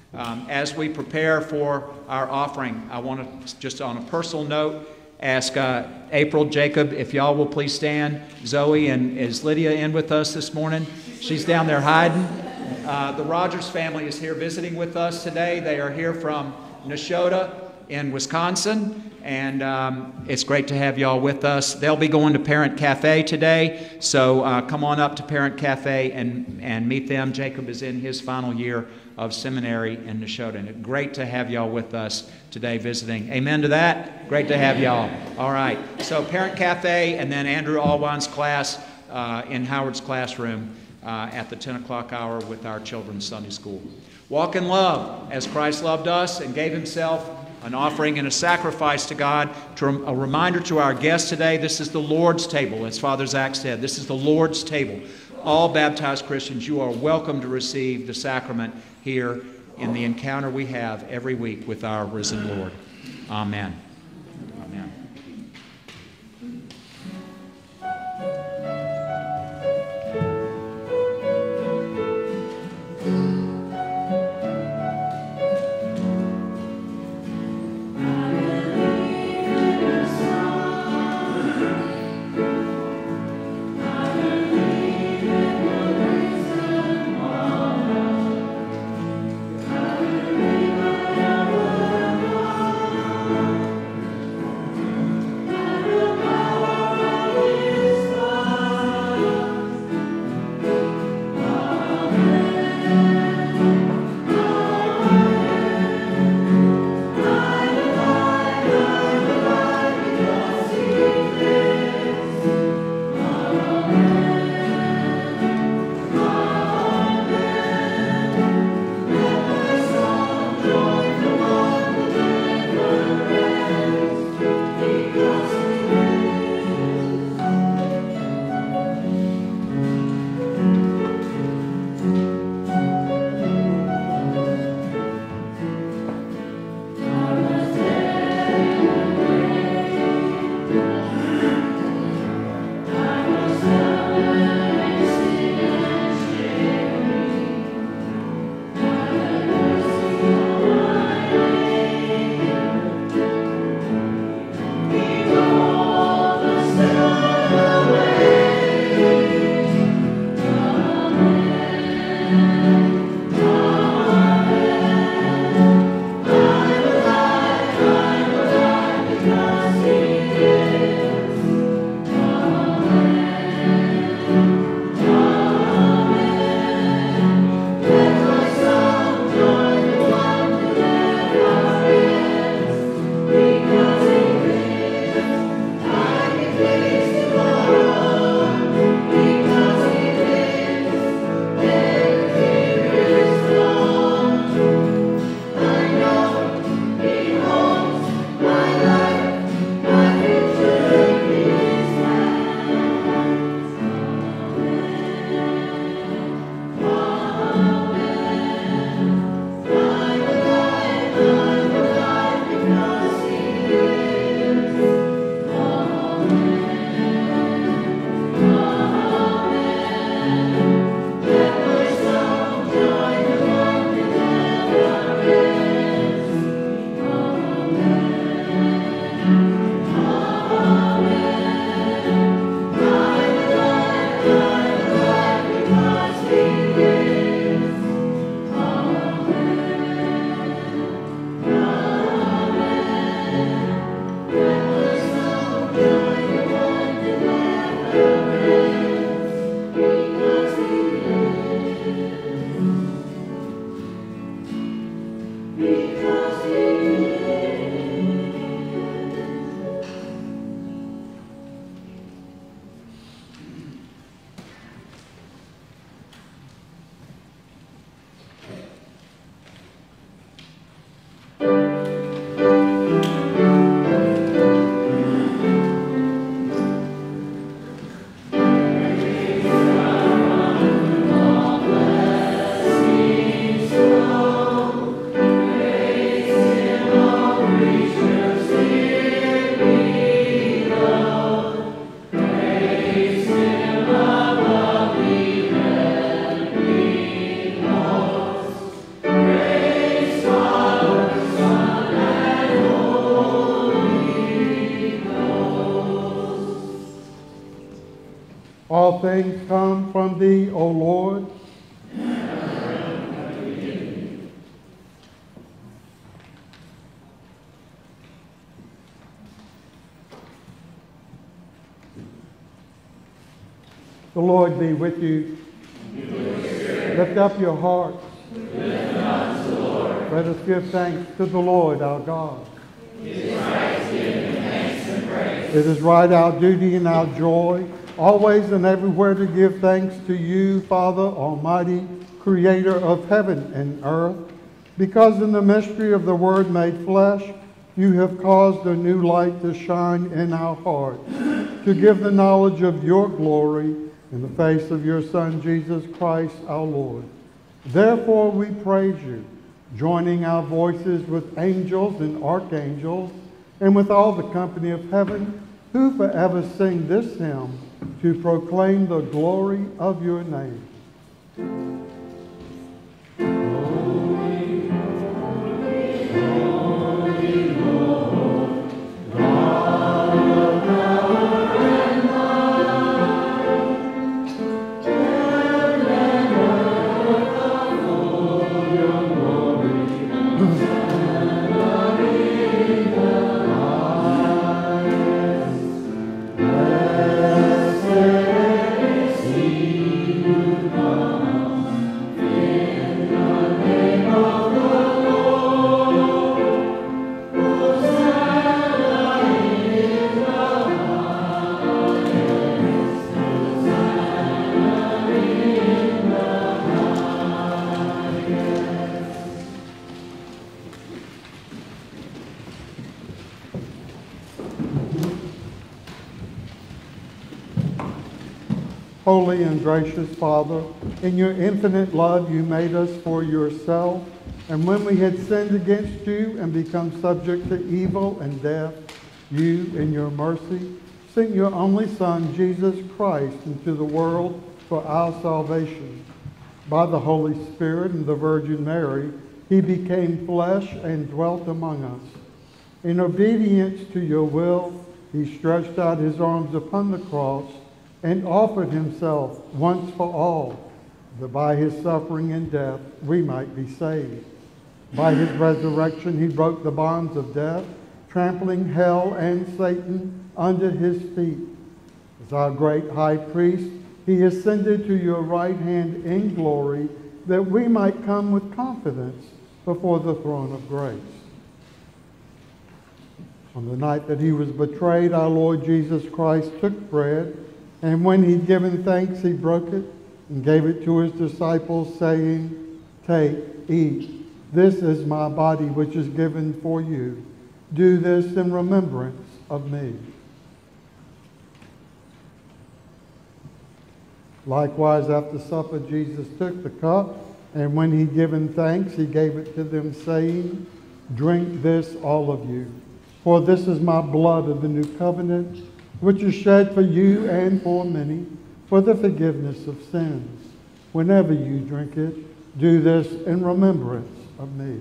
As we prepare for our offering, I want to, just on a personal note, ask April, Jacob, if y'all will please stand. Zoe, and is Lydia in with us this morning? She's down there hiding. The Rogers family is here visiting with us today. They are here from Nashotah in Wisconsin, and it's great to have y'all with us. They'll be going to Parent Cafe today, so come on up to Parent Cafe and meet them. Jacob is in his final year of seminary in Nashotah, and great to have y'all with us today visiting. Amen to that? Great to have y'all. All right, so Parent Cafe, and then Andrew Alwan's class in Howard's classroom at the 10 o'clock hour with our children's Sunday school. Walk in love as Christ loved us and gave himself an offering and a sacrifice to God. A reminder to our guests today, this is the Lord's table, as Father Zach said. This is the Lord's table. All baptized Christians, you are welcome to receive the sacrament here in the encounter we have every week with our risen Lord. Amen. Amen. All things come from thee, O Lord. The Lord be with you. Lift up your hearts. Let us give thanks to the Lord our God. It is right, our duty and our joy, always and everywhere to give thanks to you, Father Almighty, Creator of heaven and earth, because in the mystery of the Word made flesh, you have caused a new light to shine in our hearts, to give the knowledge of your glory in the face of your Son, Jesus Christ, our Lord. Therefore we praise you, joining our voices with angels and archangels, and with all the company of heaven, who forever sing this hymn to proclaim the glory of your name. Holy and gracious Father, in your infinite love you made us for yourself, and when we had sinned against you and become subject to evil and death, you, in your mercy, sent your only Son, Jesus Christ, into the world for our salvation. By the Holy Spirit and the Virgin Mary, he became flesh and dwelt among us. In obedience to your will, he stretched out his arms upon the cross and offered himself once for all, that by his suffering and death we might be saved. By his resurrection he broke the bonds of death, trampling hell and Satan under his feet. As our great high priest, he ascended to your right hand in glory, that we might come with confidence before the throne of grace. On the night that he was betrayed, our Lord Jesus Christ took bread, and when he'd given thanks, he broke it and gave it to his disciples, saying, "Take, eat. This is my body, which is given for you. Do this in remembrance of me." Likewise, after supper, Jesus took the cup, and when he'd given thanks, he gave it to them, saying, "Drink this, all of you, for this is my blood of the new covenant, which is shed for you and for many, for the forgiveness of sins. Whenever you drink it, do this in remembrance of me."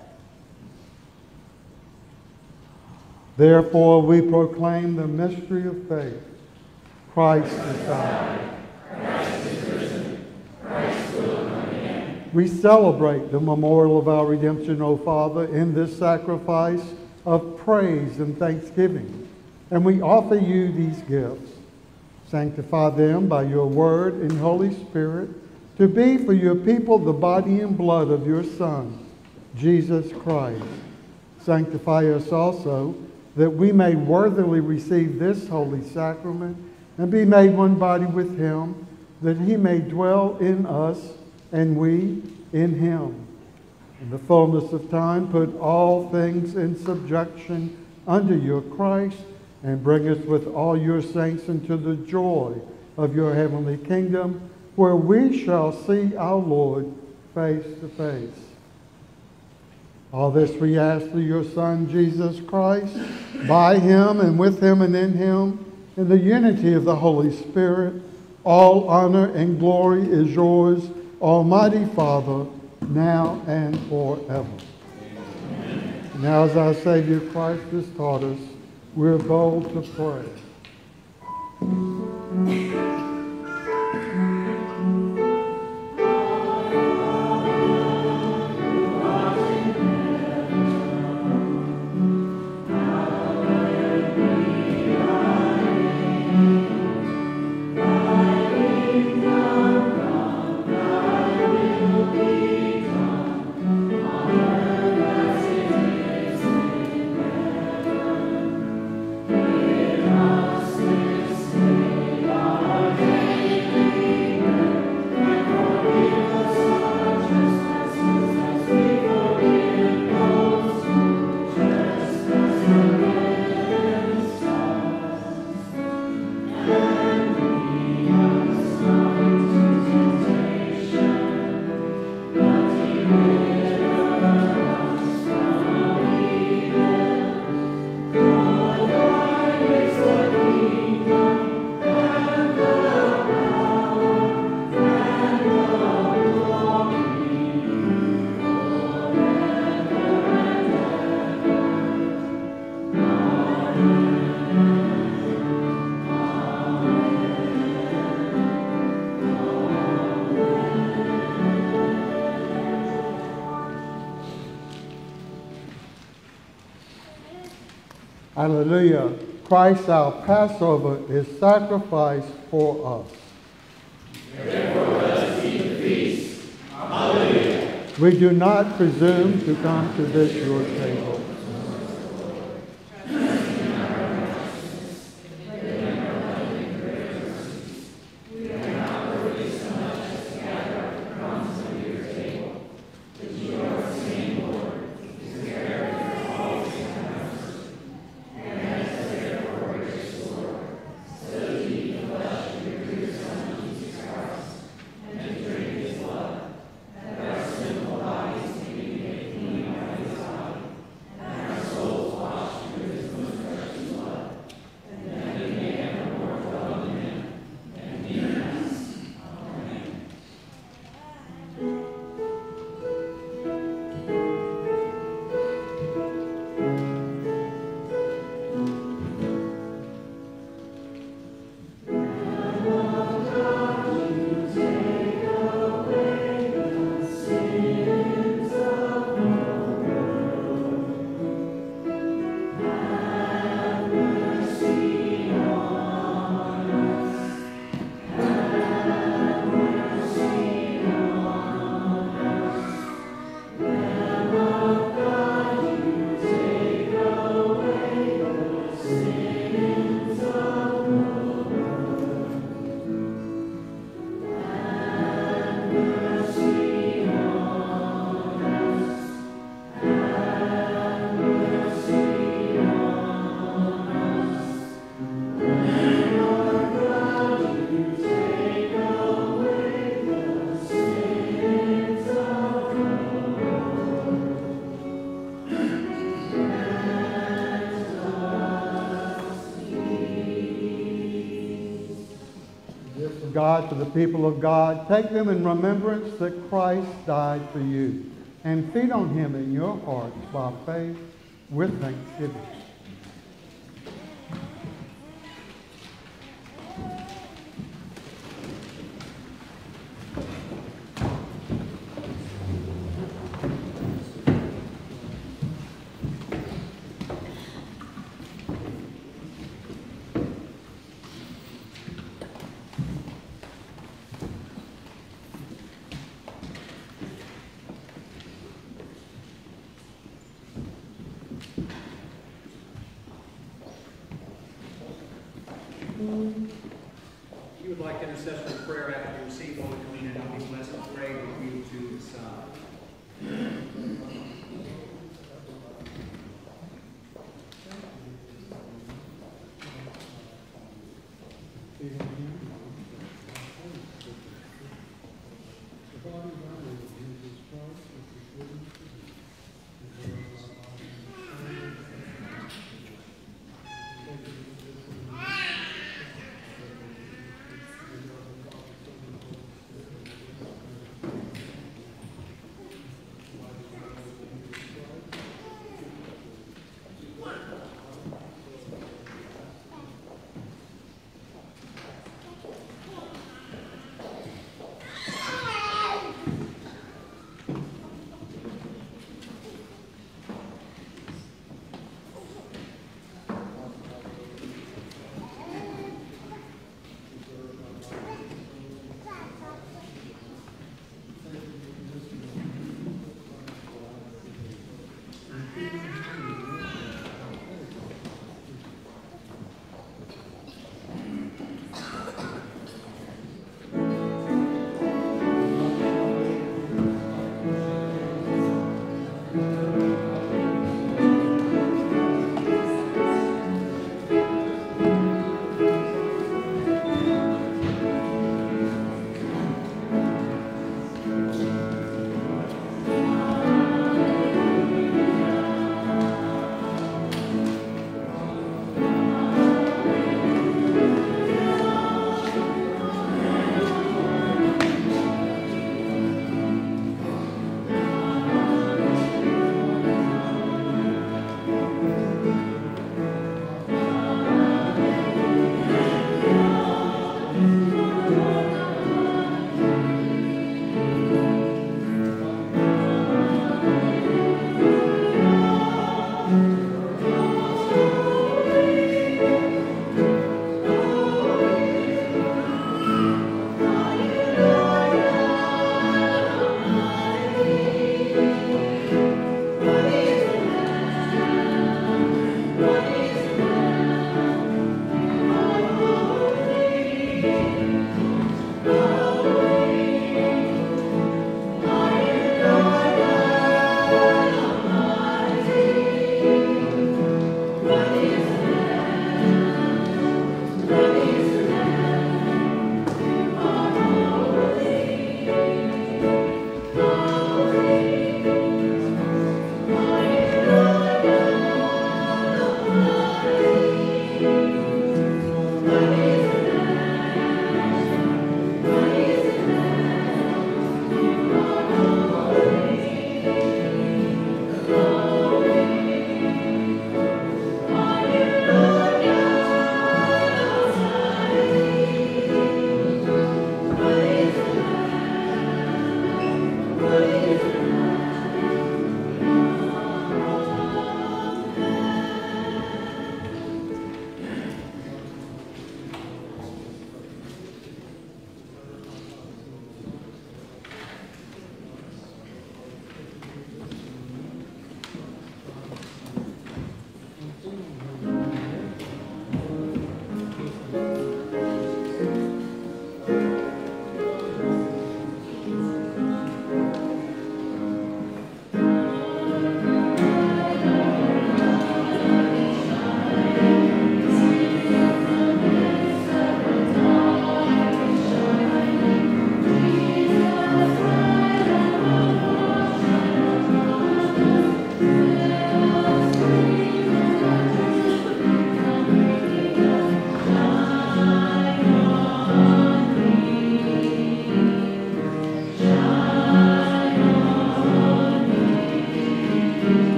Therefore, we proclaim the mystery of faith. Christ is died. Christ is risen. Christ will come again. We celebrate the memorial of our redemption, O Father, in this sacrifice of praise and thanksgiving. And we offer you these gifts. Sanctify them by your word and Holy Spirit, to be for your people the body and blood of your Son, Jesus Christ. Sanctify us also, that we may worthily receive this holy sacrament and be made one body with him, that he may dwell in us and we in him. In the fullness of time, put all things in subjection under your Christ, and bring us with all your saints into the joy of your heavenly kingdom, where we shall see our Lord face to face. All this we ask through your Son, Jesus Christ, by him and with him and in him, in the unity of the Holy Spirit. All honor and glory is yours, Almighty Father, now and forever. Amen. Now, as our Savior Christ has taught us, we're bold to pray. Thy Hallelujah. Christ our Passover is sacrificed for us. Therefore let us eat the feast. Hallelujah. We do not presume to come to this your table. God, for the people of God, take them in remembrance that Christ died for you, and feed on him in your hearts by faith with thanksgiving. If you would like intercessory prayer after you receive Holy Communion, I'll be blessed to pray with you to the side.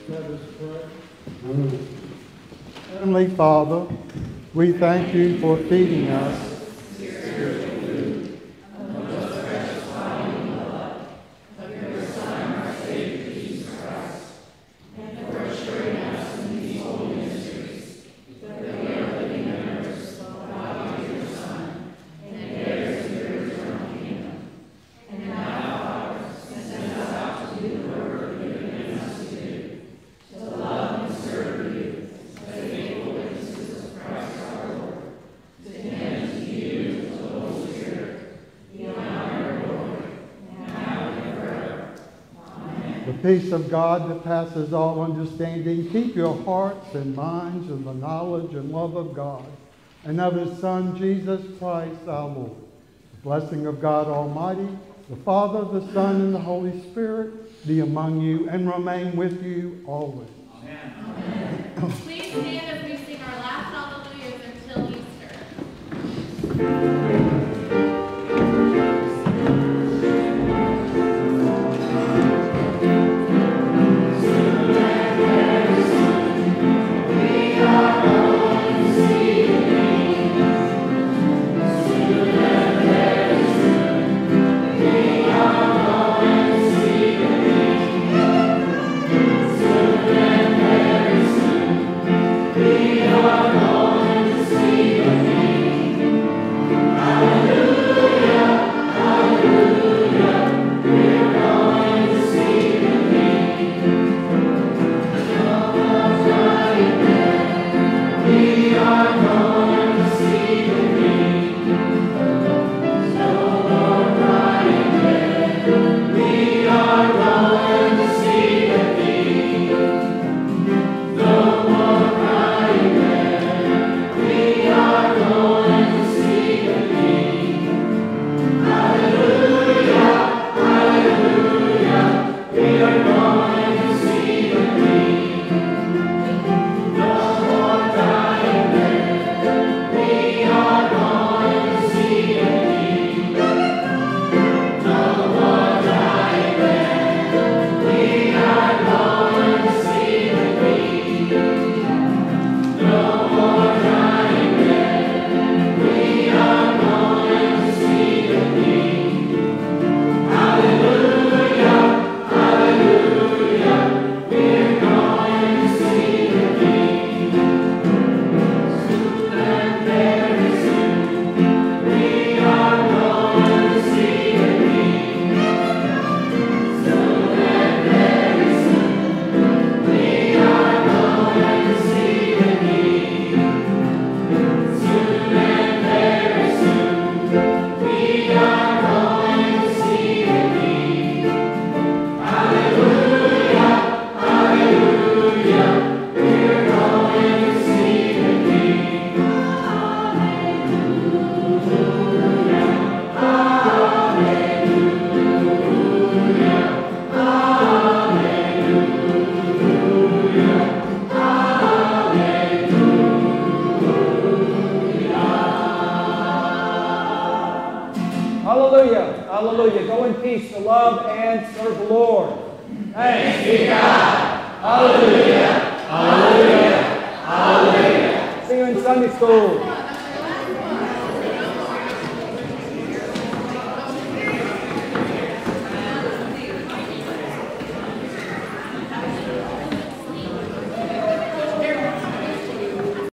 Let us pray. Heavenly Father, we thank you for feeding us The peace of God that passes all understanding, keep your hearts and minds in the knowledge and love of God and of his Son, Jesus Christ our Lord. The blessing of God Almighty, the Father, the Son, and the Holy Spirit be among you and remain with you always. Amen. Amen. Please stand as we sing our last hallelujahs until Easter. Hallelujah. Hallelujah. Go in peace to love and serve the Lord. Thanks be God. Hallelujah. Hallelujah. Hallelujah. See you in Sunday school.